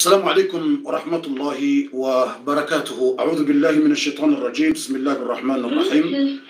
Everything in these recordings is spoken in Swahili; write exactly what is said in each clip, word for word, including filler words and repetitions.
السلام عليكم ورحمة الله وبركاته. أعوذ بالله من الشيطان الرجيم. بسم الله الرحمن الرحيم.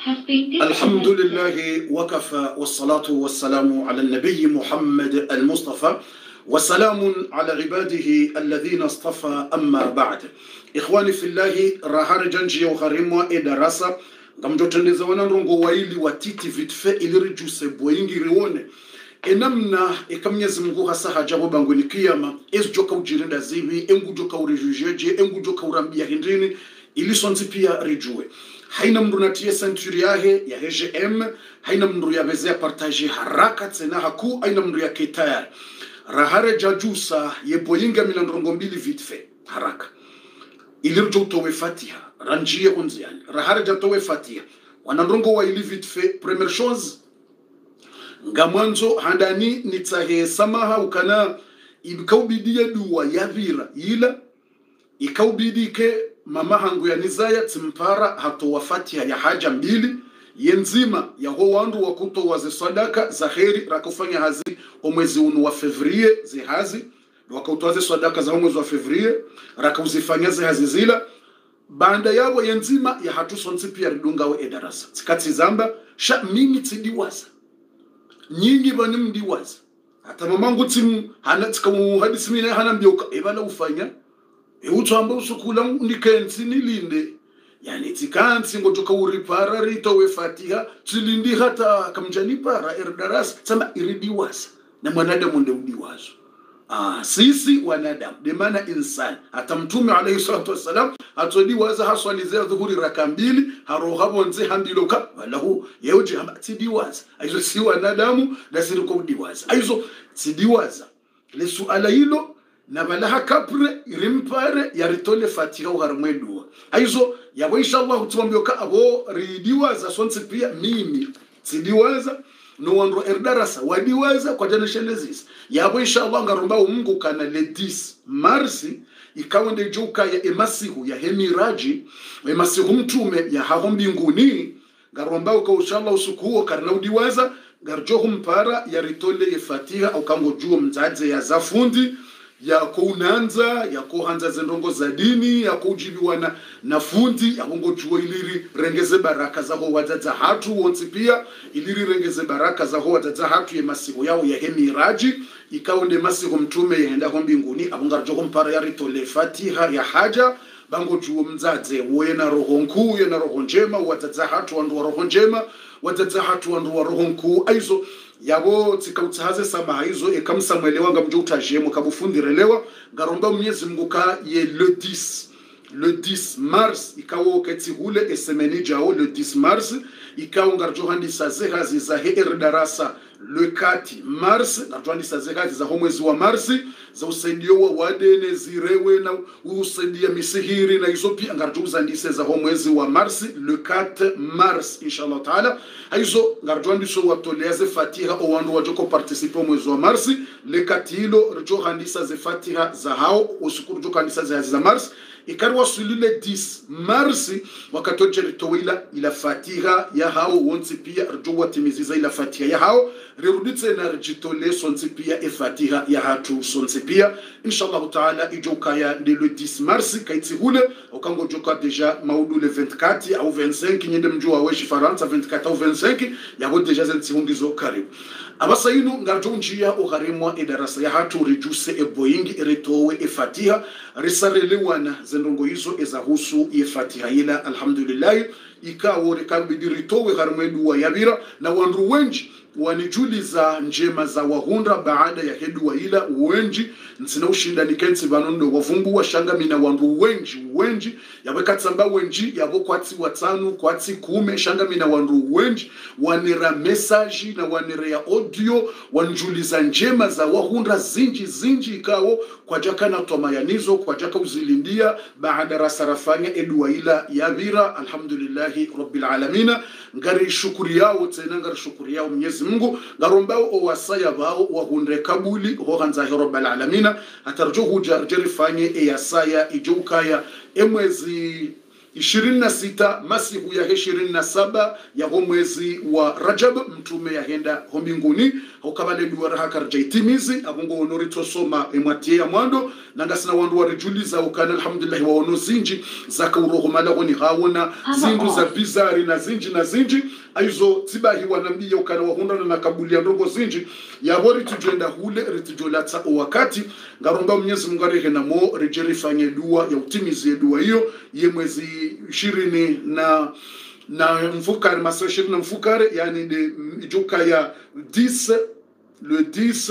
الحمد لله وكفى والصلاة والسلام على النبي محمد المصطفى وسلام على عباده الذين اصطفى. أما بعد، إخواني في الله، rahari janji ukharimwa edarasa ngamjotendeza wananrongo waili watiti vitfe ilirijuse boyingi rione enamna ekamnyezi Mungu hasa hajabu bangweni kiyama ezjoka ujirinda zivi engujoka urijujeje engujoka urambia hindrini ilisonzi pia rijue haina mndu natie senturi yahe ya H G M, haina mndu ya bezea partage haraka tsena haku, haina mndu ya ketayar rahare jajusa ye boyinga milandrongo mbili vitfe haraka ilirjo utowe fatiha ranjie unziani rahare jatowe fatiha wanandrongo wa ili vitfe. Premier chose ngamwanzo handani nitsahe samaha ukana ikaubidiye duwa yavira ila ikaubidike mama hangu ya nizaya tsimpara hato wafatiha ya haja mbili yenzima ya ho wandu wakuto waze sadaka za kheri rakufanya hazi omwezi unu wa fevrier ze hazi wakauto waze sadaka za omwezi wa fevrier rakauzifanya ze hazi zila banda yabo yenzima ya hatu sonsi pia ridunga we edarasa tsikati zamba sha mimi tsidiwaza nyingi bani mdiwaza hata mamangu timu hana tsikamu hadisi mina hana mbioka ebala ufanya e utamba usukula nikensi nilinde yani tikansi ngotoka uripara rito we fatiha tilindi hata kamjani para erdaras sama iridiwaza na mwanadamu ndio udiwazo. Ah, sisi wanadamu demana insan hata mtume alayhi salatu wasalam atodiwaza haswalizea dhuhuri raka mbili harohabo nze handiloka walahu yeuje hamatidiwaza aizo si wanadamu na siriko udiwaza aizo sidiwaza le suala hilo na balaha kapre irimpare yaritole fatiha uharmwedua aizo yabo inshallah tuambioka abo ridiwaza sonse pia mimi sidiwaza no wandro erdarasa wadiwaza kwa janashelezis yabo inshallah ngaromba Mungu kana le dix marsi ikawende joka ya emasihu ya hemiraji emasihu mtume ya haho mbinguni ngaromba uko inshallah usukuo karna udiwaza garjoho mpara ya ritole ya fatiha au kango juo mzaze ya zafundi ya kuunanza ya kuhanza zendongo za dini ya kujibiwana na fundi ya kongo juo iliri rengeze baraka za ho wazaza hatu wonsi pia iliri rengeze baraka za ho wazaza hatu ya masiho yao ya hemiraji ikawende masiho mtume yaenda ho mbinguni abungarjoho mpara ya ritole fatiha ya haja bango juo mzaze wena roho nkuu na roho njema wazaza hatu wandu wa roho njema wazaza hatu wandu wa roho nkuu aizo yabo tikautsahaze sama hizo ekamsamwelewa ngamjo utajemo kabufundirelewa ngaromba Mwenyezi Mungu ka ye le dix le dix mars ikawo ketihule esemeni jao le dix mars ikawo ngarjo handisa zehazi za herdarasa le quatre mars ngarjo handisa zehazi za mwezi wa mars za usaidio wa wadene zirewe na usaidia misihiri na hizo pia ngarjo uzandise za mwezi wa mars le quatre mars inshallah taala aizo ngarjo handiso watoleze fatiha o wandu wajoko participe mwezi wa mars le katilo rjo handisa ze fatiha za hao ushukuru jo handisa za za mars ikarwa sulile dix mars wakatoje ritowila ila fatiha ya hao wonsi pia rjo watimiziza ila fatiha ya hao riruditse na rjitole sonsi pia e fatiha ya hatu sonsi pia inshallah taala ijoka ya le dix mars kaiti hule ukango joka deja maudu le vingt-quatre au vingt-cinq nyende mjua weshi faransa vingt-quatre au vingt-cinq yabo deja zensi hungizo karibu abasa inu ngarjo njia uharimwa edarasa ya hatu rijuse e boyingi eritowe e fatiha risarelewana zendongo hizo ezahusu e fatiha ila alhamdulillah ikawo rekabidiri harmwedu wa yabira na wandu wenji wanijuliza njema za wahunda baada ya hedu wa ila wenji nsina ushinda nikensi vanondo wavungu wa shangami na wandu wenji wenji yaweka tsamba wenji yabo kwatsi watanu kwatsi kume shangami na wandu wenji wanira message na wanira ya audio wanjuliza njema za wahunda zinji zinji ikawo kwa jaka na tomayanizo kwa jaka uzilindia baada rasarafanya edu wa ila yabira alhamdulillahi rabbil alamina ngari shukuri yao tena ngari shukuri yao Mwenyezi Mungu ngarombao o wasaya bao wahunde kabuli ho hanza rabbal alamina atarjo huja jerifanye e yasaya ijukaya emwezi ishirini na sita masiku ya ishirini na saba ya mwezi wa Rajab mtume yahenda ho mbinguni hokabale duwara hakarja itimizi abungo onori tosoma emwatie ya mwando nangasina wandu warijuliza ukana alhamdulillah wa ono zinji zaka uroho malago ni hawona zindu za bizari na zinji na zinji aizo tibahi wanambia ukana wahunda na kabuli ya ndongo zinji ya hori tujenda hule ritujolata wakati ngaromba Mwenyezi Mungu arehe na mo rejeri fanye dua ya utimizi ya dua hiyo ye mwezi ishirini na na mfukare masa ishirini na mfukare yani de joka ya dix le dix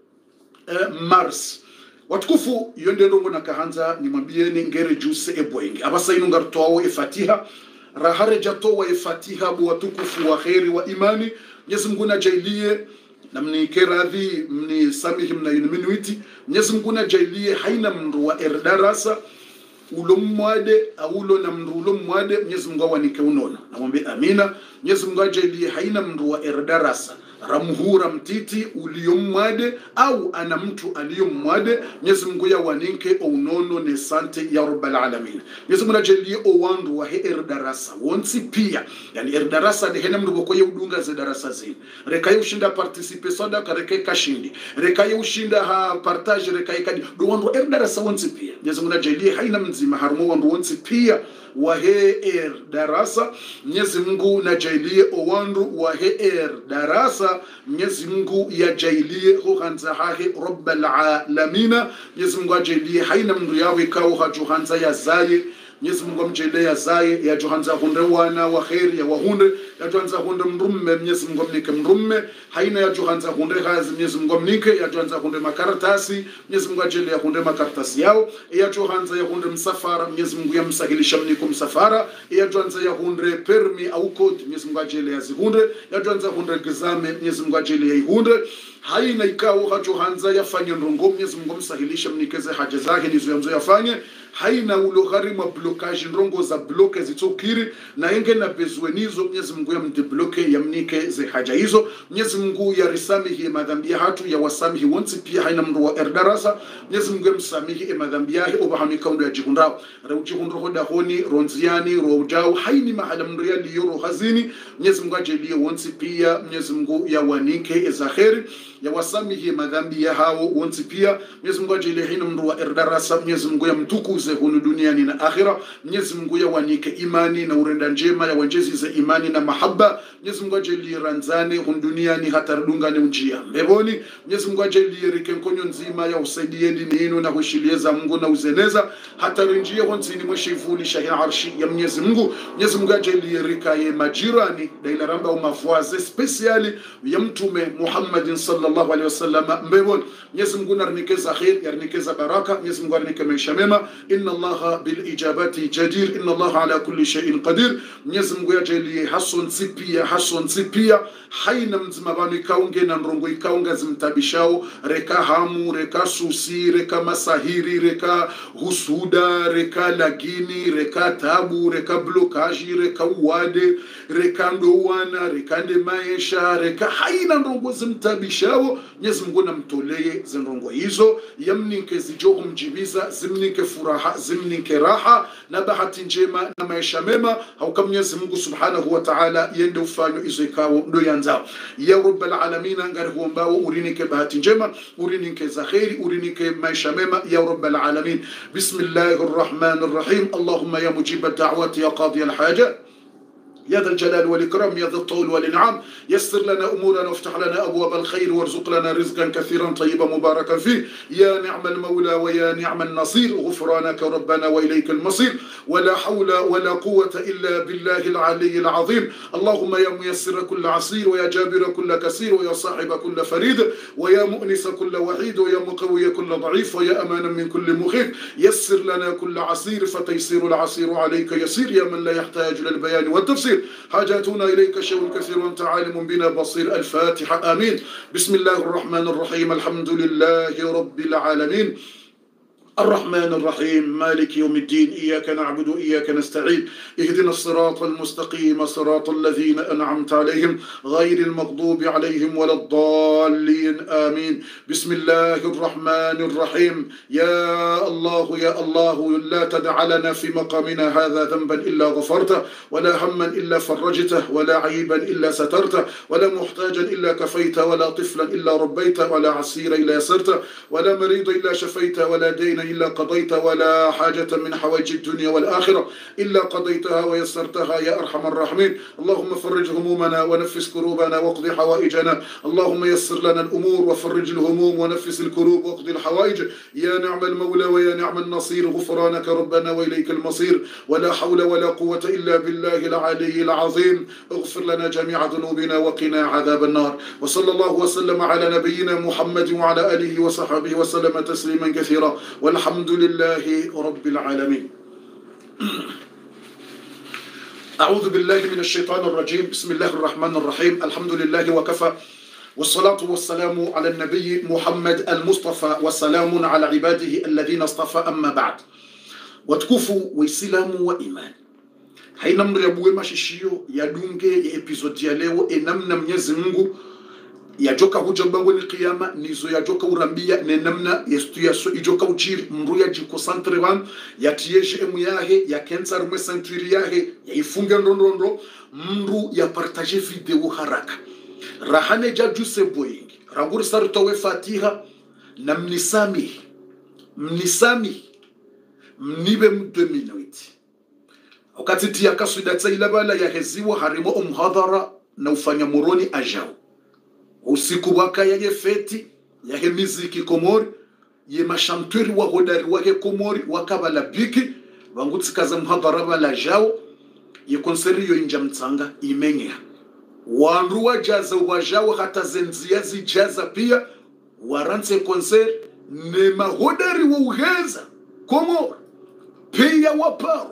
eh, mars watukufu yonde ndongo na kahanza nimwambieni ngere juse ebwenge abasa inu ngartoa e fatiha rahare jatoa e fatiha bu watukufu wa khairi wa imani Mwenyezi Mungu na jailie na mnike radhi mni samihi mna minuiti Mwenyezi Mungu na jailie haina mndu wa erdarasa ulo mwade aulo na mndu ulo mwade Mwenyezi Mungu awanike unona namwambie amina Mwenyezi Mungu ajailie haina mndu wa erdarasa ramuhura mtiti uliyomwade au ana mtu aliyomwade Mwenyezi Mungu ya waninke unono ne sante ya rabbal alamin Mwenyezi Mungu ajalie owandu wa he erdarasa wonsi pia yani erdarasa de hena mndu ko udunga za darasa zini rekaye ushinda participe soda kareke kashindi rekaye ushinda ha partage rekaye kadi do wandu erdarasa wonsi pia Mwenyezi Mungu ajalie haina mzima harmo wandu wonsi pia wa he er darasa Mwenyezi Mungu na jailie owandu wa he er darasa Mwenyezi Mungu ya jailie ho hanza hahe rabbal alamin Mwenyezi Mungu ajailie haina mndu yawe kao ha johanza ya zaye Mwenyezi Mungu amjalie ya zaye ya johanza hunde wana wa khairi ya wahunde ya johanza hunde mrumme Mwenyezi Mungu amnike mrumme haina ya johanza hunde hazi Mwenyezi Mungu amnike ya johanza hunde makaratasi Mwenyezi Mungu ajalie ya hunde makaratasi yao ya johanza ya hunde msafara Mwenyezi Mungu yamsahilisha mniko msafara ya johanza ya hunde permi au code Mwenyezi Mungu ajalie ya zihunde ya johanza hunde gizame Mwenyezi Mungu ajalie ya ihunde haina ikao ha johanza yafanye ndongo Mwenyezi Mungu msahilisha mnikeze haja zake nizo yamzo yafanye haina ulo gharima blockage ndongo za bloke zitokiri na enge na bezwe nizo Mwenyezi Mungu ya mdebloke ya mnike ze haja hizo Mwenyezi Mungu ya risamihi madhambi hatu ya wasamihi wonsi pia haina mndu wa erdarasa Mwenyezi Mungu ya msamihi e madhambi yake obahamika ndo ya jihundao raujihundro hoda honi ronziani rojao haini mahala mndu ya liyoro hazini Mwenyezi Mungu ajelie wonsi pia Mwenyezi Mungu ya wanike e za kheri ya wasamihi madhambi ya hao wonsi pia Mwenyezi Mungu ajelie haina mndu wa erdarasa Mwenyezi Mungu ya mtuku hunu duniani na akhira Mwenyezi Mungu ya wanike imani na urenda njema ya wanjezi za imani na mahaba Mwenyezi Mungu ajalie ranzane hunu duniani hata rudungane ujia mbeboni Mwenyezi Mungu ajalie rikenkonyo nzima ya usaidie dini inu na hushilie za Mungu na uzeneza hata rinjie honsini mweshivuli shahi arshi ya Mwenyezi Mungu Mwenyezi Mungu ajalie rikaye majirani daila ramba umafuaze speciali ya mtume Muhammadin sallallahu alaihi wasallam mbeboni Mwenyezi Mungu narnikeza khair yarnikeza baraka Mwenyezi Mungu arnike maisha mema إن الله بالإجابات جدير إن الله على كل شيء قدير Mwenyezi Mungu ajalie hason sipia hason sipia haina mzimabani kaunge na ndrongo ikaunga zimtabishao reka hamu reka susi reka masahiri reka husuda reka lagini reka tabu reka blokaji reka uwade reka ndowana reka ndemaesha reka haina ndrongo zimtabishao Mwenyezi Mungu namtolee zindrongo hizo yamnike zijohu mjibiza zimnike furaha zimnike raha na bahati njema na maisha mema hauka Mwenyezi Mungu Subhanahu wa Ta'ala yende ufanyo izo ikawo ndo yanzao ya rabbal alamin ngari huombao urinike bahati njema urinike za khairi urinike maisha mema ya rabbal alamin bismillahir rahmanir rahim Allahumma ya mujib ad-da'wati ya qadi al-hajat يا ذا الجلال والإكرام يا ذا الطول والإنعام يسر لنا أمورنا وافتح لنا أبواب الخير وارزق لنا رزقا كثيرا طيبا مباركا فيه يا نعم المولى ويا نعم النصير غفرانك ربنا وإليك المصير ولا حول ولا قوة إلا بالله العلي العظيم اللهم يا ميسر كل عسير ويا جابر كل كسير ويا صاحب كل فريد ويا مؤنس كل وحيد ويا مقوي كل ضعيف ويا أمانا من كل مخيف يسر لنا كل عسير فتيسير العسير عليك يسير يا من لا يحتاج للبيان والتفسير حاجاتنا إليك شيء كثير وانت عالم بنا بصير الفاتحة آمين بسم الله الرحمن الرحيم الحمد لله رب العالمين الرحمن الرحيم مالك يوم الدين إياك نعبد وإياك نستعين اهدنا الصراط المستقيم صراط الذين أنعمت عليهم غير المغضوب عليهم ولا الضالين آمين. بسم الله الرحمن الرحيم. يا الله يا الله لا تدع لنا في مقامنا هذا ذنبا إلا غفرته ولا هما إلا فرجته ولا عيبا إلا سترته ولا محتاجا إلا كفيته ولا طفلا إلا ربيته ولا عسيرا إلا يسرته ولا مريضا إلا شفيته ولا دين إلا قضيت ولا حاجة من حوائج الدنيا والآخرة إلا قضيتها ويسرتها يا أرحم الراحمين. اللهم فرج همومنا ونفس كروبنا واقضي حوائجنا. اللهم يسر لنا الأمور وفرج الهموم ونفس الكروب واقضي الحوائج. يا نعم المولى ويا نعم النصير غفرانك ربنا وإليك المصير ولا حول ولا قوة إلا بالله العلي العظيم. اغفر لنا جميع ذنوبنا وقنا عذاب النار. وصلى الله وسلم على نبينا محمد وعلى آله وصحبه وسلم تسليما كثيرا والحمد لله رب العالمين. أعوذ بالله من الشيطان الرجيم. بسم الله الرحمن الرحيم. الحمد لله وكفى والصلاة والسلام على النبي محمد المصطفى والسلام على عباده الذين اصطفى أما بعد. وتكفوا وإسلام وإيمان haina mrebuwe mashishio ya dunge ya episodi ya leo enamna Mwenyezi Mungu ya joka huja mbangwe ni kiyama nizo ya joka urambia ne namna yestu ya so ijoka uchiri mru ya jiko santre wan ya tiyeje emu yahe ya kensa rume santuri yahe ya ifunga ndondondo mru ya partage video haraka rahane jaju seboying ranguri sarutowe fatiha na mnisami mnisami mnibe mdominoti wakati tia kaswida tsaila bala ya heziwa harimo umhadhara na ufanya muroni ajao usiku waka ya feti ya he miziki Komori ye mashanturi wa hodari wa he Komori wakabala biki wangutsikaza mhadhara bala jao ye konseri yo inja mtsanga imenya wandu wa jaza wa jao hata zenzia zijaza pia waranse konser ne mahodari wa ugeza Komori pia wapao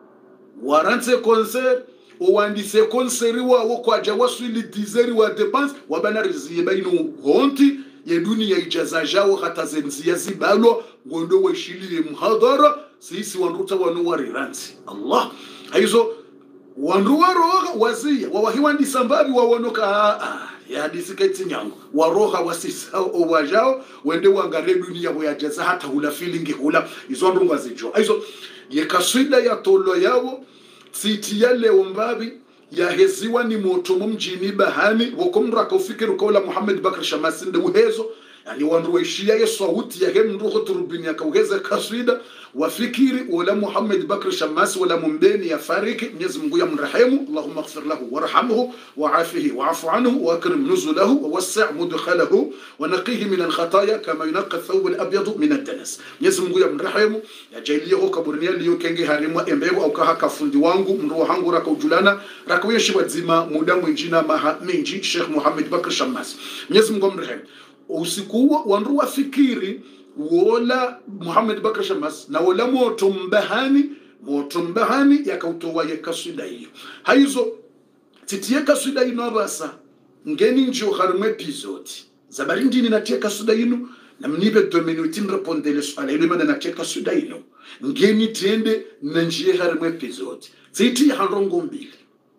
waranse konser uwandise konseri wawo kwa jawaswili dizeri wa depanse wabanariziye bainu honti ye dunia ijaza jao hata zenzia zibalo ngondo weshili ye mhadhara sisi wanruta wanu wariransi Allah haizo wanru waroha wazia wawahiwandi sambabi wawonoka ah, ya hadisi kaiti nyangu waroha wasisa wajao wende wangare dunia wajaza hata hula feeling hula izo wanru wazijo haizo ye kaswida ya tolo yao siti yale umbabi ya heziwa ni motomo mjini bahani wakumra kaufikiru kaula Muhammad Bakr Shamasi nde uhezo yani wanruishia ye sauti ya hemruho turubini ya kauheza kaswida wafikiri wala Muhammad Bakr Shamasi wala mumbeni ya fariki Mwenyezi Mungu ya mrahemu Allahumma ighfir lahu warhamhu wa'afihi wa'fu anhu wa akrim nuzulahu wa wasi' mudkhalahu wa naqihi min al-khataya kama yunqqa ath-thawb al-abyad min ad-danas. Mwenyezi Mungu ya mrahemu ya jailia ho kaburini liyo kenge harimwa embego au kahaka fundi wangu mruho hangu raka ujulana raka weshi wazima muda mwinjina maha minji Sheikh Muhammad Bakr Shamasi. Mwenyezi Mungu mrahemu usiku huo wanru wafikiri wala Muhammad Bakr Shamasi na wala moto mbahani moto mbahani yakautowa ye kaswida hiyo haizo titiye kaswida hiyo basa ngeni njio harumwe episode zabari ndini natie kaswida hiyo na mnibe dominuti mrepondele swala ile mana natie kaswida hiyo ngeni tiende na njie harumwe episode titi ya harongo mbili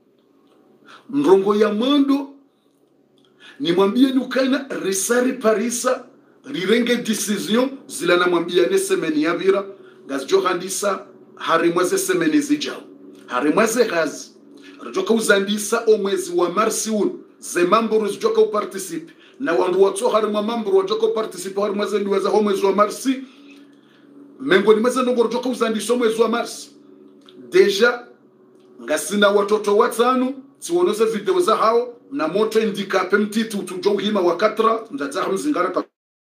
mrongo ya mwando ni mwambie nukaina risari parisa rirenge decision zila na mwambia ne semeni yabira gazjo handisa harimwaze semeni zijao harimwaze gaz rojoka uzandisa o mwezi wa marsi un ze mambo rojoka uparticipe na wandu watso harimwa mambo rojoka uparticipe harimwaze ndiwaza ho mwezi wa marsi mengo ni mwezi ndo rojoka uzandisa mwezi wa marsi deja ngasina watoto watano siwonoze video za hao na moto indikape mtitu tujo hima wakatra ndaza mzingara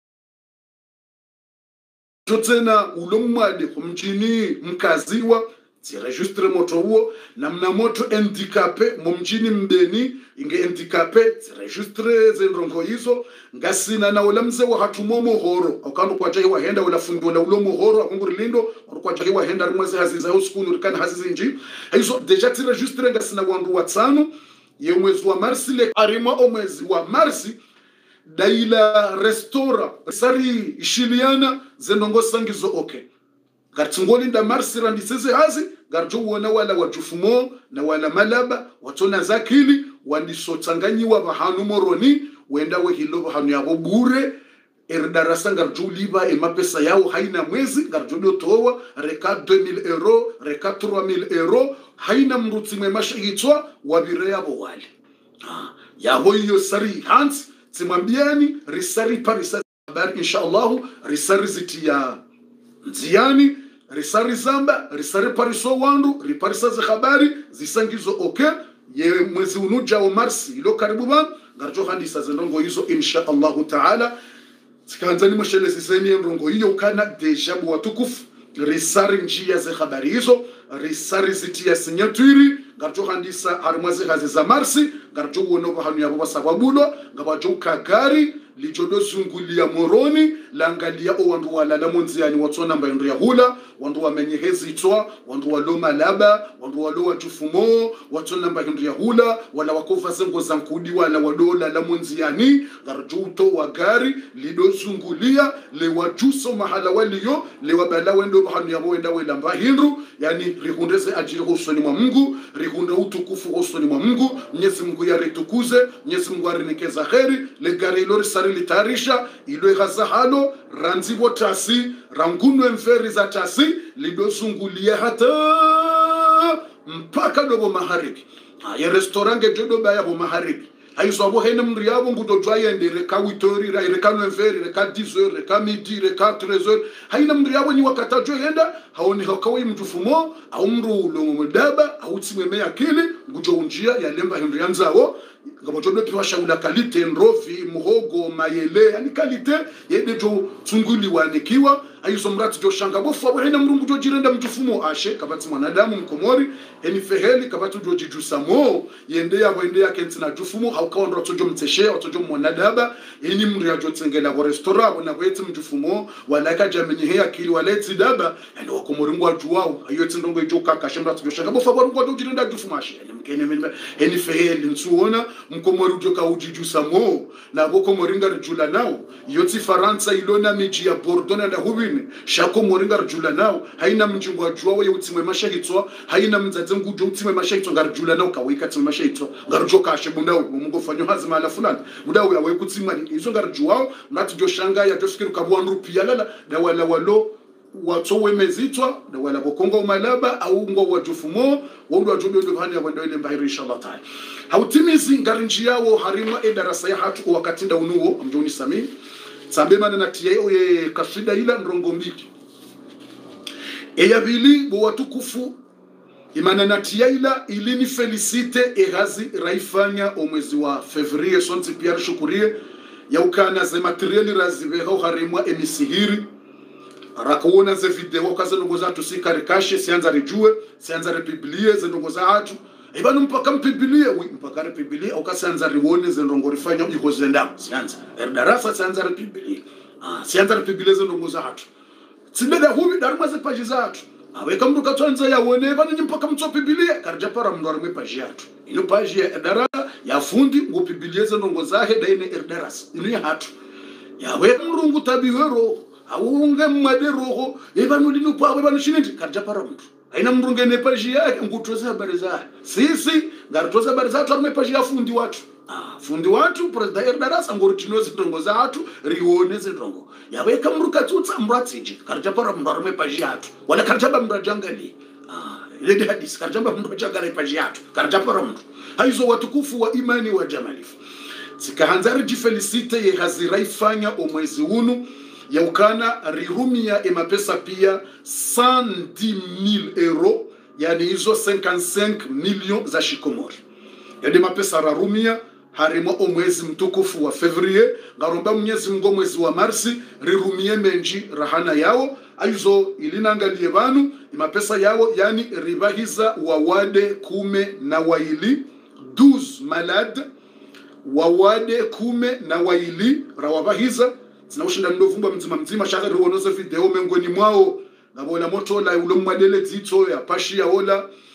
totena ulomwade kumchini mkaziwa ti registre moto huo na mna moto handicapé mumjini mbeni inge handicapé ti registre zenrongo hizo ngasina na ulamze wa hatumomo horo akando kwa jahi wahenda wala fundo la ulomo horo akunguri lindo kwa jahi wahenda rimweze haziza hoskunu kan hazizinji hizo deja ti registre ngasina wandu watano ye mwezi wa marsi le arima o mwezi wa marsi daila restora sari ishiliana zenongo sangizo okay gartungoli nda marsi randiseze hazi garjo uona wala wajufumo na wala malaba watona zakili wandisotanganyiwa bahanu moroni wenda we hilo bahanu yabo bure erdarasa garjo liba emapesa yao haina mwezi garjo dotowa reka deux mille euros reka trois mille euros haina mruti mwemasha hitwa wabire yabo wale ah yabo hiyo sari hans simambiani risari parisa habari inshallah risari zitia nziani risari zamba risari pariso wandu riparisa za habari zisangizo okay ye mwezi unuja wa marsi ilo karibu ba garjo handisa zendongo hizo inshallah taala sikanzani mashele siseni ndongo hiyo kana deja watukufu risari njia za habari hizo risari zitia signature garjo handisa harmaze hazi za marsi garjo wono bahanu yabo basababulo ngabajo kagari lijodo zungulia moroni langalia o wandu wala la monziani watsona mbayndo ya hula wandu wamenye hezitwa wandu walo malaba wandu walo watufumo watsona mbayndo ya hula wala wakofa zengo zankudi wala wadola la monziani garjuto wa gari lido zungulia le wajuso mahala waliyo le wabala wendo bahanu yabo wenda wela mbahindu yani rihundeze ajili husoni mwa Mungu rihunde utukufu husoni mwa Mungu Mwenyezi Mungu yaritukuze Mwenyezi Mungu arinekeza kheri le gari lori litarisha ilo gaza halo ranzibo tasi rangunwe mferi za tasi lidozungulia hata mpaka dobo magharibi ya restaurange jodo baya bo magharibi haizo abo hene mri yabo ngudo jwaye ndire ka witori ra ire kanwe mferi re ka dix heures re ka midi re ka treize heures haina mri yabo ni wakata jo yenda haoni hakawi mtufumo au mru longo mdaba au tsimeme akili ngujo unjia ya lemba hindu yanzao ngabojodo piwa shaula kalite nrofi muhogo mayele yani kalite yede jo tunguli wanikiwa ayizo mrati jo shanga bofu abo hena mrungu jo jirenda mtufumo ashe kabati mwanadamu mkomori eni feheli kabati jo jijusamo yende ya wende ya kentina jufumo haukawa ndo tojo mteshe otojo mwanadaba eni mri ya jo tsengela go restaurant wana kweti mtufumo walaka jameni he akili waleti daba yani wakomori ngwa juwao ayo tsindongo jo kakashe mrati jo shanga bofu abo ngo jo jirenda jufumo ashe eni mkene eni feheli nsuona mkomori ujoka ujijusa mo na boko moringa rjula nao yoti Faransa ilona miji ya Bordeaux na hubini shako moringa rjula nao haina mjingwa jua we utimwe mashahitwa haina mzaze ngujo utimwe mashahitwa ngarjula nao kawika timwe mashahitwa ngarjoka ashebunda mungu fanyo hazima ala fulani mudawo yawe kutimwa izo ngarjua ngati jo shanga ya joskiru kabwa rupia lala na wala walo watowe mezitwa na wala bokongo umalaba au ngo wajufumo waudu wajudu ndo hani ya wendo ile mbahiri inshallah taala hautimizi ngarinji yao harimwa edarasa ya hatu wakati nda unuo amjoni sami sambema na tiyo ye kasida ila ndrongo mbiki eya bili bo watukufu imana na tiyo ila ilini felicite egazi raifanya o mwezi wa fevrier sonti pia shukurie ya ukana ze materiali razibeho harimwa emisihiri arakuona ze video kaza ndugu zatu si karikashe sianza rijue sianza repiblie ze ndugu zatu ibanu mpaka mpibilie wi mpaka repibilie au kasanza riwone ze ndongo rifanya iko zenda sianza darasa sianza repibilie ah sianza repibilie ze ndugu zatu sibeda hubi daruma ze page zatu aweka mtu katwanza yaone bana mpaka mtopibilie karja para mndo arme page yatu ino page ya darasa ya fundi ngopibilie ze ndongo zahe daine darasa ino ya hatu yawe mrungu tabiwero aunge mmadero ebanu linu kwa ebanu shiniti karja para mtu aina mrunge ne page yake ngutoza habari za sisi ngarutoza habari za tu mepaji ya fundi watu ah fundi watu president darasa ngorutinoze ndongo za watu rione ze ndongo yaweka mruka tutsa mratiji karja para mndaro mepaji yatu wala karja ba mrajangali ah ile hadisi karja ba mrajangali page yatu karja para mtu haizo watukufu wa imani wa jamalifu sikahanzari jifelicite ye haziraifanya o mwezi unu ya ukana rirumia emapesa pia cent dix mille euros yani hizo cinquante-cinq millions za shikomori yani mapesa rarumia harimo o mwezi mtukufu wa fevrier ngaromba mnyezi mgo mwezi wa marsi rirumie menji rahana yao aizo ilinangalie banu mapesa yao yani ribahiza wawade kume na waili douze malade wawade kume na waili rawabahiza sinawushinda ndovumba mzima mzima shaka riwonoze video mengoni mwao nabola moto la ulo mwadele dzito ya pashi ya ola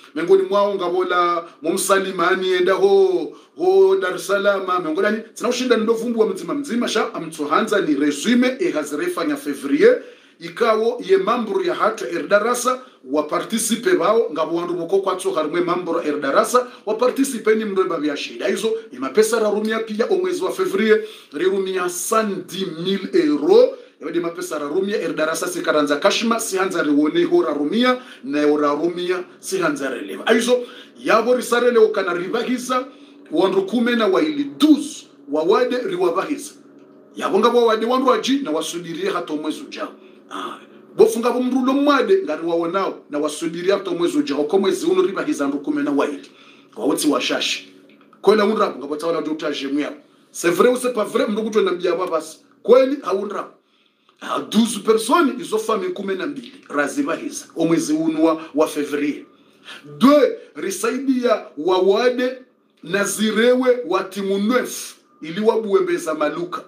mengoni mwao ngabola mumsalimani enda ho ho Dar es Salaam mengolani tsina ushinda ndovumbu wa mzima mzima sha amtsohanza ni resume e hazirefanya février ikawo ye mamburu ya hatu erdarasa wa participe bao ngabo wandu boko kwatso harumwe mamburu erdarasa wa participe ni mndoba bya shida hizo imapesa rarumia pia omwezi wa février rirumia cent dix mille euros yodi mapesa rarumia erdarasa sikaranza kashima sihanza riwone ho rarumia na rarumia sihanza releva hizo yabo risarele ukana ribahiza wandu kume na waili douze wawade riwabahiza yabo ngabo wade wandu waji na wasudirie hata mwezi ujao. Ah, bofunga bomrulo mwade ngari wawonao na wasubiri hapo mwezi ujao kwa mwezi uno riba hizandu kume na waidi kwa woti washashi kwela unrapo ngapata wala docteur jemu yao c'est vrai ou c'est pas vrai mndugutu na mbia basi kweli haunrapo ah douze personnes izo famille kume na mbili raziba hiza omwezi uno wa, wa février deux risaidia wawade na zirewe wa timu neuf ili wabuembeza maluka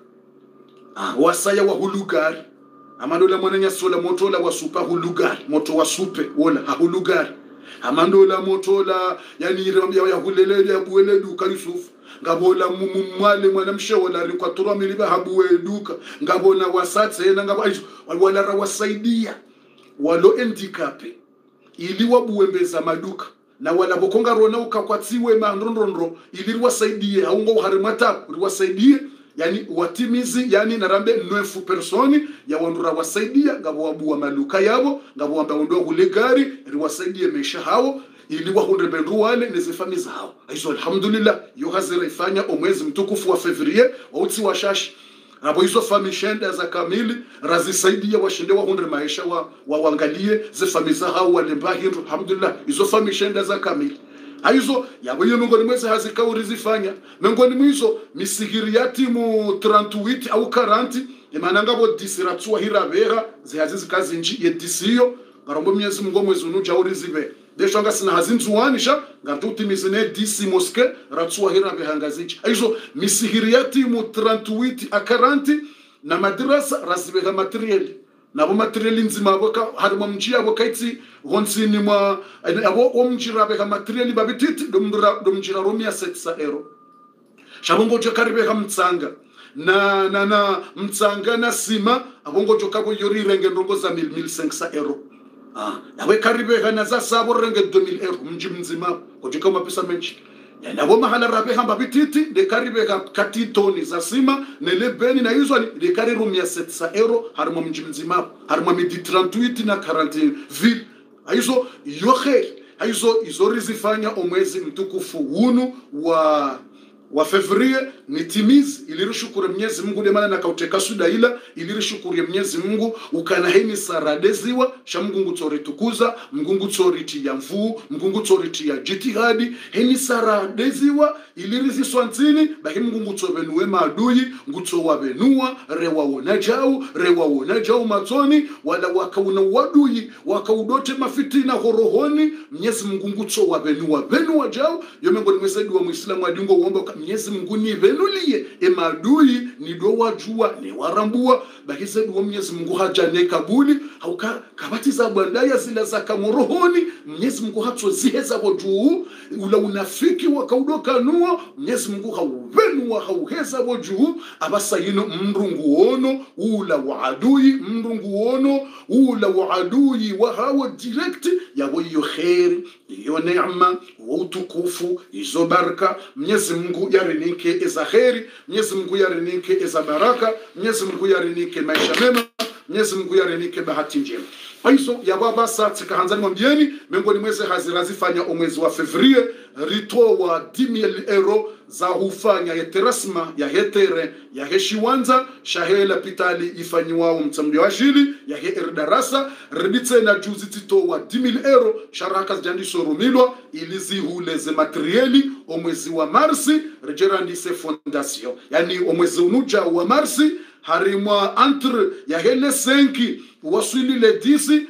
ah wasaya wa hulugari amandola mwananya sola motola wasupa hulugari moto wasupe wala hahulugari amandola motola yani irambia ya hulele ya buele duka Yusuf ngabola mumwale mwanamshe wala rikwatura miliba habuwe duka ngabona wasatse na ngabo wala rawasaidia walo handicapé ili wabuembeza maduka na wala bokonga rona ukakwatiwe mandrondro ili riwasaidie haungo harimata riwasaidie yani watimizi yani narambe neuf personi ya wandura wasaidia ngabo wabu wa maluka yabo ngabo wamba wando kulegari riwasaidie maisha hao ili wahunde bendu wale nezifami zao aizo alhamdulillah yo hazira ifanya omwezi mtukufu wa février wauti washashi abo hizo fami shenda za kamili razisaidia washinde wahunde maisha wa waangalie zifami zao wale mbahi alhamdulillah hizo fami shenda za kamili aizo yabo yo mengoni mwezi hazikauri zifanya mengoni mwizo misigiri ya timu trente-huit au quarante imananga bo disiratswa hirabera zihazizi kazi nji ye disiyo ngarombo myezi mungo mwezi unuja uri zibe deshanga sina hazinzuwanisha ngartuti misine dix moske ratswa hirabe hangazichi aizo misigiri ya timu trente-huit a quarante na madrasa razibe materiel nabo material nzima boka harimo mjia abo kaitsi honsini mwa abo omjira beka material babititi domdura domjira romia sept cents euro shabongo jo karibe ka mtsanga na na na mtsanga na sima abongo jo kabo yori renge ndongo za mille cinq cents euro ah yawe karibe kana za sabo renge deux mille euro mji mzima ko jo kama pesa menchi na bo mahala rabe hamba bititi de karibe ka katitoni za sima nele beni na hizo de kari rumia sept cents euro harimo mji mzima harimo midi trente-huit na quarante ville hizo yohe hizo hizo rizifanya omwezi mtukufu unu wa wa février nitimiz ilirishukuru Mwenyezi Mungu demana na kauteka suda ila ilirishukuru Mwenyezi Mungu ukana heni saradeziwa sha Mungu tsoritukuza Mungu tsoriti ya mvu Mungu tsoriti ya jitihadi heni saradeziwa ilirizi swantini bahi Mungu tsobenuwe maadui ngutso wabenua rewa wona jau rewa wona jau matoni wala wakauna wadui wakaudote mafitina horohoni Mwenyezi Mungu ngutso wabenua benua jau yomengo nimesaidia wa Muislamu adingo uomba Mwenyezi Mungu ni venulie emadui ni do wajua ni warambua bakize do Mwenyezi Mungu hajane kabuli hauka kabatiza bandaya zila za kamorohoni Mwenyezi Mungu hatsoziheza bojuu ula unafiki wakaudoka nuo Mwenyezi Mungu hauvenua hauheza bojuu abasa yino mrungu ono ula waadui mrungu ono ula waadui wa hawa direct yawo yo khair yo neema wa utukufu izo baraka Mwenyezi Mungu yarinike eza khairi Mwenyezi Mungu yarinike eza baraka Mwenyezi Mungu yarinike maisha mema Mwenyezi Mungu yarinike bahati njema aiso ya baba sati kahanzani mwambieni miongoni mwezi hazira zifanya omwezi wa février rito wa dix mille euro za hufanya yeterasma ya hetere ya heshiwanza shahela pitali ifanyiwao mtsamdi wa shili ya he erdarasa rebitse na juzi tito wa dix mille euro sharaka zijandisho rumilwa ilizi huleze materieli omwezi wa marsi rejerandise fondation yani omwezi unuja wa marsi harimwa entre ya hele cinq waswili le dix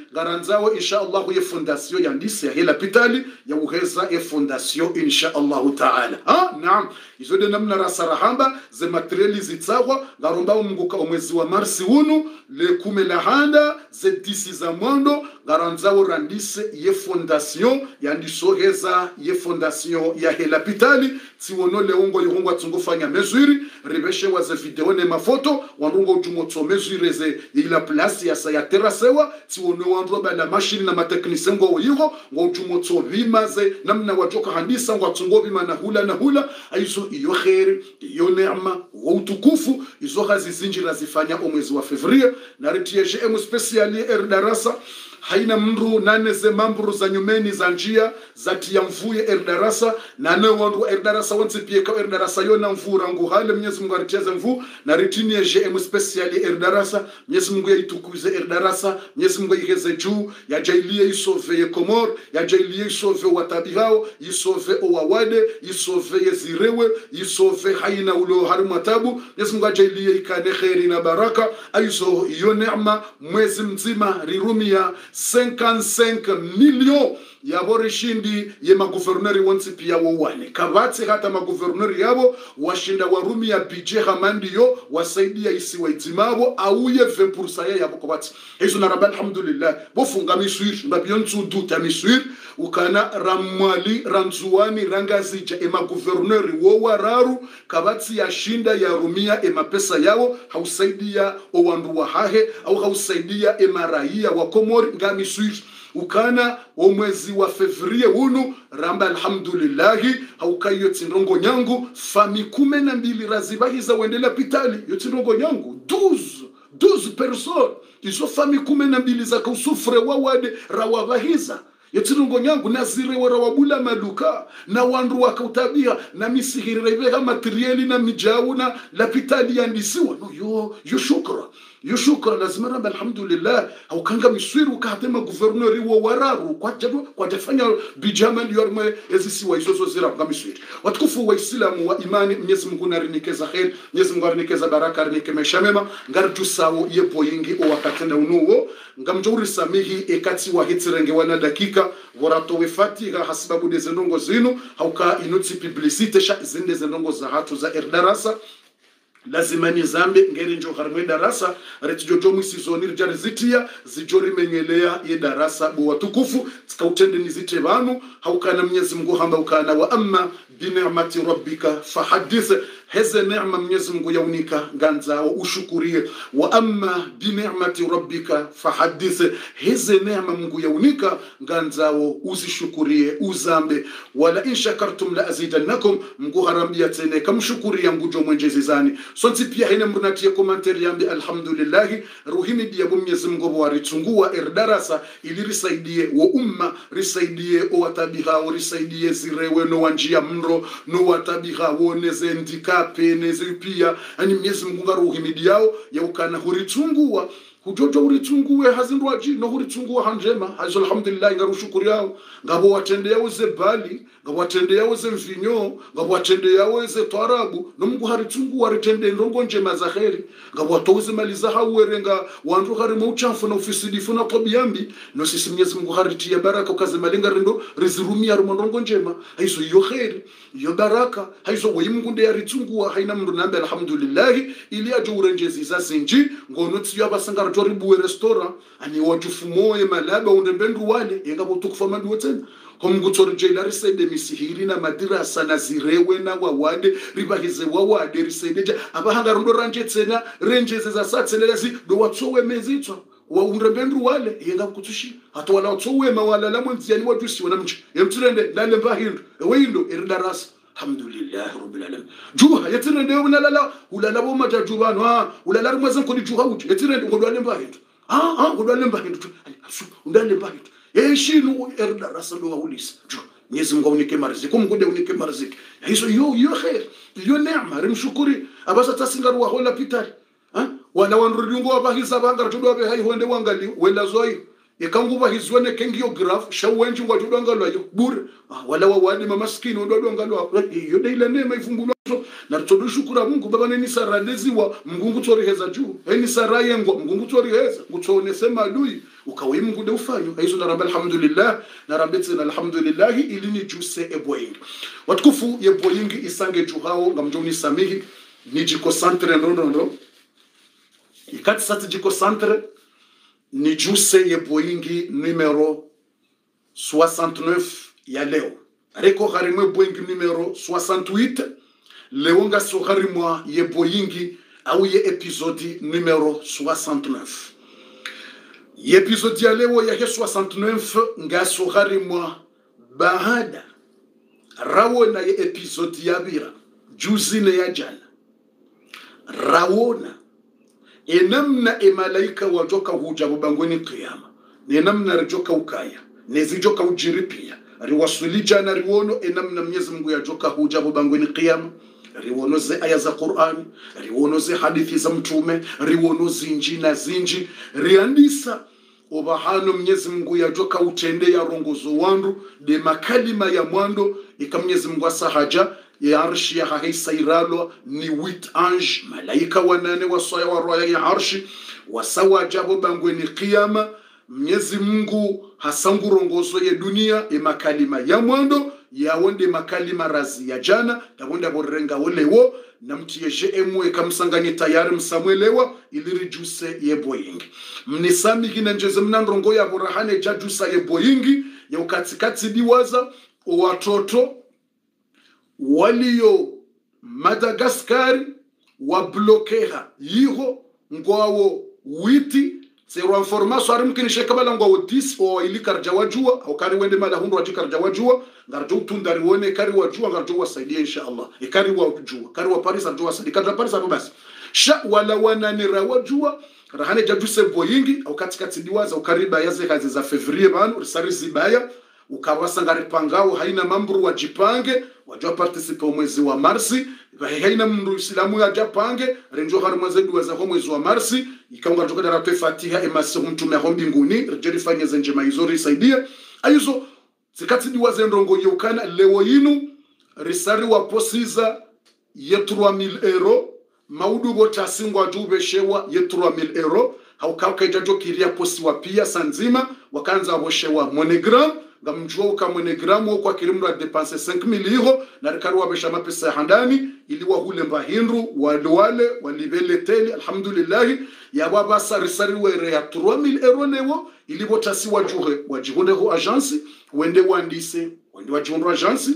garanzao insha Allah ye fondation ya ndisi ya hela pitali ya uheza ye fondation insha Allah taala. Ah naam, izo de namna rasarahamba ze materiali zitsawa garomba munguka omwezi wa marsi unu le kumela handa ze disi za mwando garanzao randise ye fondation ya ndiso heza ye fondation ya hela pitali tiwono leongo yihongwa tsungufanya mezuri ribeshe wa ze video ne mafoto wanungo ujumotso mezuri ze ila place ya sa ya terasewa tiwono wandu ba la machine na mateknisi ngo yiho ngo ujumotso bimaze namna wajoka handisa ngo tsungo bima na hula na hula aizo iyo khairi iyo neema wa utukufu izo hazizinjira zifanya omwezi wa Februari na retieje emu speciali er darasa haina mru nane ze mamburu za nyumeni za njia za tiamvuye er darasa nane wandu er darasa wanti pie ka er darasa yona mvura ngu hale Mwenyezi Mungu ariteze mvu na ritini je emu speciali er darasa Mwenyezi Mungu yaitukuze er darasa Mwenyezi Mungu yiheze juu ya jailie isove ye Komor ya jailie isove watabihao isove owawade isove yezirewe isove haina ulo harumatabu Mwenyezi Mungu jailie ikane khairi na baraka aizo iyo neema mwezi mzima rirumia cinquante-cinq millions ya borishindi ye maguverneri wonsi pia wowane kabati hata maguverneri yabo washinda warumi ya bije hamandiyo wasaidia isi waitimabo auye vingt pour cent ya yabo kabati hizo na rabbi alhamdulillah bofunga miswir mbabiyontu duta miswir ukana ramwali ranzuani rangazija ema guverneri wo wararu kabati ya shinda ya rumia ema pesa yao hausaidia owandu wa hahe au hausaidia ema raia wa Komori ngami swir ukana omwezi wa Februari unu ramba alhamdulillahi haukayo tindongo nyangu fami kume na mbili razibahiza wendela pitali yo tindongo nyangu douze douze personnes izo fami kume na mbili za kusufre wawade rawabahiza yetirongo nyangu nazire wara wabula maduka na wandu wakautabia na misihiri ibeha materiali na mijawu na lapitali yandisiwa no yo yo shukra yo shukra lazima ramba alhamdulillah haukanga miswiru ukatema guverneri wo wararu kwa jado kwa jafanya bijama liyorme ezisiwa izozo zira kwa miswiru watukufu wa islamu wa imani Mwenyezi Mungu narinikeza khair Mwenyezi Mungu narinikeza baraka rinike maisha mema ngarju sawo yepo yingi o wakatenda unuwo ngamjuri samihi ekati wa hitirenge wana dakika warato wefatiha hasibabu dezendongo zinu hauka inoti publicite sha zinde zendongo za hatu za erdarasa lazima ni zambe ngeri njo harmwe darasa retijojo mwisizonir jarizitia zijori menyelea ye darasa bo watukufu tskautende nizite banu haukana Mwenyezi Mungu hamba ukana wa amma bi ni'mati rabbika fahaddith heze neema Mwenyezi Mungu yaunika ganza wa ushukurie wa amma bi ni'mati rabbika fahaddith heze neema Mungu yaunika ganza wa uzishukurie uzambe wala in shakartum la azidannakum Mungu harambia tene kamshukuria ngujo mwenjezi zani sonti pia hina mrunatia komantari yambi alhamdulillah ruhimi dia Mwenyezi Mungu waritungua erdarasa ili risaidie wa umma risaidie o watabiha risaidie zirewe no wanjia mro no watabiha woneze ndika peneze pia ani Mwenyezi Mungu ngaruhimi diao ya ukana huritungua hujojo uritunguwe hazindwa ji no huritungua hanjema hazo alhamdulillah ngarushukuri yao ngabo watende yao ze bali ngabo watende yao ze mvinyo ngabo watende yao ze twarabu no Mungu haritungua ritende ndongo njema za khairi ngabo watoze maliza hawerenga wandu hari mauchafu na ofisidifu na tobiambi no sisi Mwenyezi Mungu haritia baraka ukaze malenga rindo rizirumia rumondongo njema hizo yo khairi yo baraka hizo we Mungu ndiye haritungua haina mndu nambe alhamdulillah ili ajo urenjezi za sinji ngono tsiyo abasanga toribu restaurant ani wajufumoye malaba undembendu wale yengabo tukufama duwetena homgutsori jela risende misihiri na madirasa na zirewe na wawade ribahize wawade risende abahanga rundo ranje tsena renjeze za satselelasi do watsowe mezitwa wa undembendu wale yengabo kutushi hata wala watsowe mawala la mwenziani wajusi wana mchi yemtsirende dale bahindu weindo eridarasa alhamdulillah rabbil alamin juha yetirende unalala ulala bo majajubano ha ulala rumweze ko dijuha uti yetirende ngodwale mbahindu ah ah ngodwale mbahindu undale mbahindu yeshinu erdarasa ndo wulisa Mwenyezi Mungu unike marziki kumgude unike marziki hizo yo yo khair yo neema rimshukuri abasa tasingaru wa hola pitali ha wala wanrudungo abahiza banga tudwa be hai honde wangali wela zoi yekanguba hizwane kengiyo graph shawenji ngwadudanga lwayo bure wala wawadi mamaskini ndodonga lwa yo deile nema ifumbulwa na tutodo shukura Mungu baba neni saradezi wa Mungu tori heza juu eni saraye ngo Mungu tori heza ngutone sema adui ukawe Mungu de ufanyo hizo na rabbil alhamdulillah na rabbitsina alhamdulillah ilini juse eboyingi watukufu yeboyingi isange juhao ngamjoni samihi ni jiko centre ndondo ndo ikati sati jiko centre ni juse yeboyingi numero soixante-neuf ya leo reko harimwe boyingi numero soixante-huit leo nga so harimwa yeboyingi au ye episodi numero soixante-neuf ye episodi ya leo ya soixante-neuf nga so harimwa bahada rawona ye episodi ya bira juzine ya jana rawona enamna emalaika wajoka huja bubangweni qiyama nenamna rijoka ukaya nezijoka ujiripia riwasuli jana riwono enamna Mwenyezi Mungu yajoka huja bubangweni qiyama riwono ze aya za Qur'an riwono ze hadithi za mtume riwono zinji na zinji riandisa obahano Mwenyezi Mungu yajoka utende ya rongozo wandu de makalima ya mwando ika Mwenyezi Mungu asahaja ya arshi ya haisa iralo ni huit ange malaika wanane wasaya wa roya ya arshi wasawa jabo bangweni qiyama Mwenyezi Mungu hasangu rongozo ya dunia e makalima ya mwando ya wonde makalima razi ya jana ya wonde borenga olewo na mtiyeje emwe kamsanganye tayari msamwelewa iliri juse yeboyingi mnisami kina njeze mnandrongo ya borahane jajusa yeboyingi ya ukatikati diwaza watoto walio Madagascar wablokeha yiho ngwawo witi Sero information ari mkini shekabala ngwa dix o ili karja wajua au kari wende mala hundu waji karja wajua ngarjo utundari wone kari wajua ngarjo wasaidia inshallah e kari wajua kari wa Paris arjo wasaidia karja Paris arjo basi sha wala wananira wajua rahane jaduse boyingi au katikati diwaza au kariba yaze kazi za Fevrier banu risari zibaya ukawasa ngari pangao haina mamburu wajipange wajua participe mwezi wa Marsi haina mndu Islamu ya japange renjo haru mwezi duweza ho mwezi wa Marsi ikaunga joka daratoe Fatiha emasi mtume ho mbinguni rejeri fanye zenje maizori saidia aizo zikati diwaza ndongo yukana leo yinu risari wa posiza ye trois mille euro maudu bota singwa jube shewa ye trois mille euro haukauka ijajo kiria posi wa pia sanzima wakanza waboshewa monogram ngamjua ka monogramu kwa kirimdo a dépenser cinq mille euro na rikaru wabesha mapesa handani ili wahule mbahindu walwale walibele teli alhamdulillah ya baba sarisari were ya trois mille euro newo ili botasi wajuhe wajihunde ho agence wende wandise wende wajihunde agence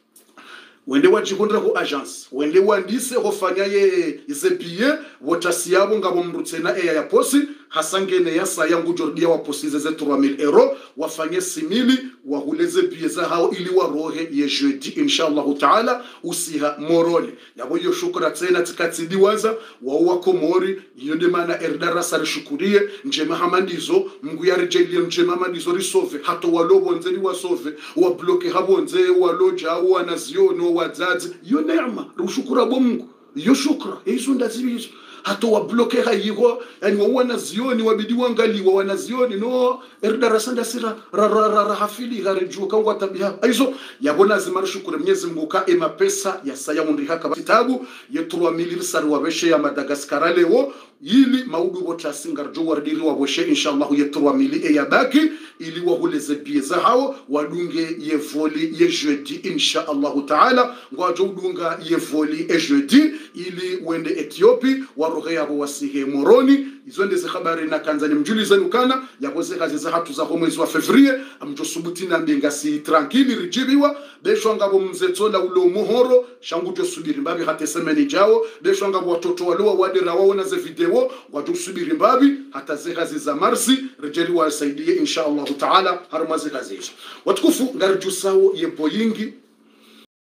wende wajihunde ho agence wende wandise ho fanya ye izebiye botasi yabo ngabo mrutsena eya ya posi hasangene ya saya ngujordia wa posize ze trois mille euro wafanye simili wahuleze bieza hao ili warohe ye jeudi inshallah taala usiha morole yabo yo shukra tena tikatidi waza wa wako mori yonde mana erdara sare shukurie nje mahamandizo Mungu yarejeli nje mahamandizo risove hato walobo nzeli wasove wa bloke habo nze waloja wanaziono wazazi yo neema rushukura bo Mungu yo shukra hizo ndazibizo hato wa bloke hayigo yani wana zioni wabidi wangaliwa wana zioni no erdara sanda sira ra ra ra hafili hariju kangwa tabia hizo yabona zimara shukuru Mwenyezi Mungu ka ema pesa ya saya mundi haka kitabu ya trois mille sar wabeshe ya Madagascar leo ili maudu bota singarjo wardiri waboshe inshallah ya trois mille e ya baki ili wahuleze bieza hao wadunge ye voli ye jeudi inshallah taala ngwajo udunga ye voli e jeudi ili wende Ethiopia warohe yabo wasihe moroni izo ndeze habari na kanzani mjulize nukana yakoze kazi za hatu za mwezi wa Fevrier amjo subuti na mbenga si tranquille rijibiwa besho ngabo mzetola ulo muhoro shangu jo subiri mbabi hata semeni jao besho ngabo watoto walo wadera waona ze video watu subiri mbabi hata ze kazi za Marsi rijeli wasaidie inshallah taala harumaze kazi hizo watukufu ngarju sawo ye boyingi